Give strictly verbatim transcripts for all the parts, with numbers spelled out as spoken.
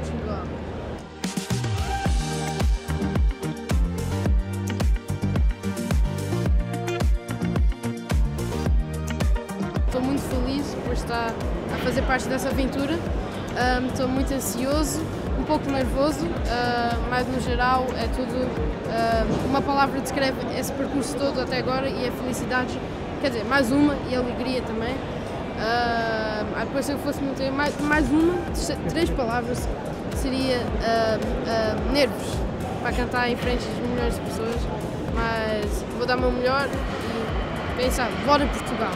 Portugal. Estou muito feliz por estar a fazer parte dessa aventura. Um, estou muito ansioso, um pouco nervoso, uh, mas no geral é tudo, uh, uma palavra descreve esse percurso todo até agora e a felicidade, quer dizer, mais uma e a alegria também. Uh, depois se eu fosse meter mais, mais uma, três palavras, seria uh, uh, nervos, para cantar em frente de milhões de pessoas, mas vou dar o meu melhor e pensar, bora Portugal!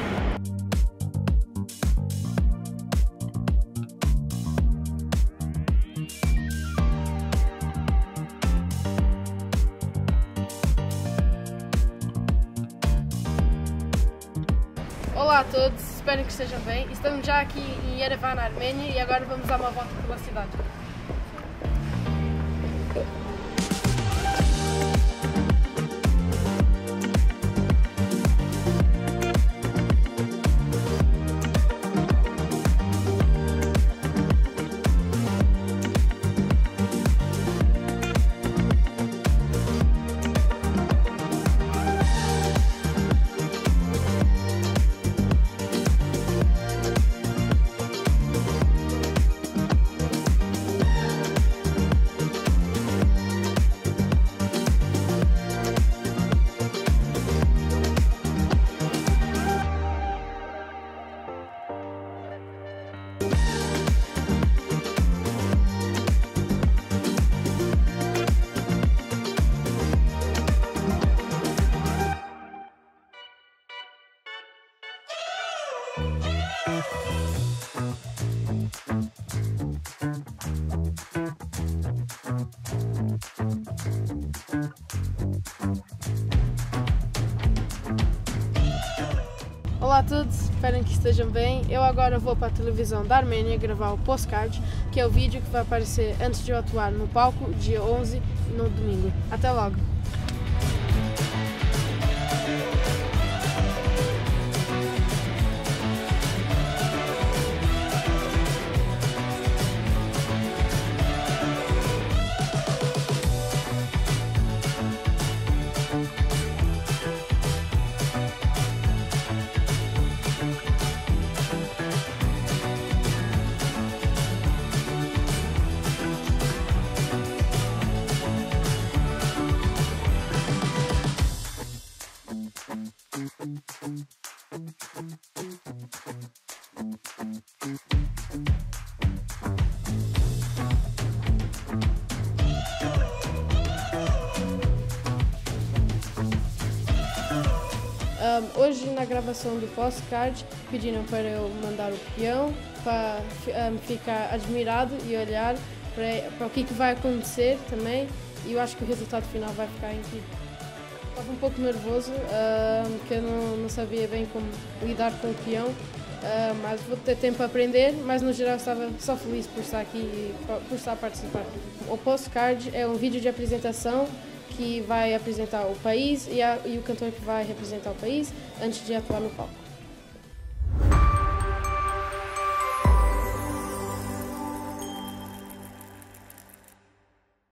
Olá a todos, espero que estejam bem. Estamos já aqui em Yerevan, na Arménia, e agora vamos dar uma volta pela cidade. Olá a todos, espero que estejam bem. Eu agora vou para a televisão da Arménia gravar o Postcard, que é o vídeo que vai aparecer antes de eu atuar no palco, dia onze, no domingo. Até logo! Um, hoje na gravação do Postcard pediram para eu mandar o peão para um, ficar admirado e olhar para, para o que, que vai acontecer também, e eu acho que o resultado final vai ficar incrível. Estava um pouco nervoso, um, porque eu não, não sabia bem como lidar com o peão, uh, mas vou ter tempo para aprender, mas no geral estava só feliz por estar aqui e por estar a participar. O Postcard é um vídeo de apresentação que vai apresentar o país e, a, e o cantor que vai representar o país antes de atuar no palco.